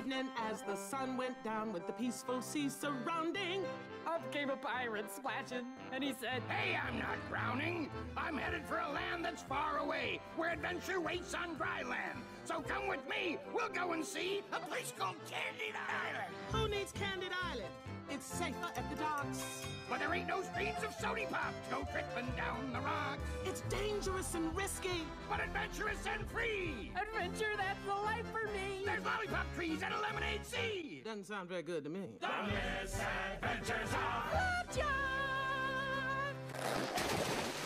evening, as the sun went down with the peaceful sea surrounding, up came a pirate splashing, and he said, "Hey, I'm not drowning. I'm headed for a land that's far away, where adventure waits on dry land. So come with me, we'll go and see a place called Candid Island." Who needs Candid Island? It's safer at the docks. But there ain't no streams of sody pop to go tripping down the rocks. It's dangerous and risky, but adventurous and free. Adventure, that's the life for me. There's lollipop trees and a lemonade sea. Doesn't sound very good to me. The Misadventures of Lovejoy!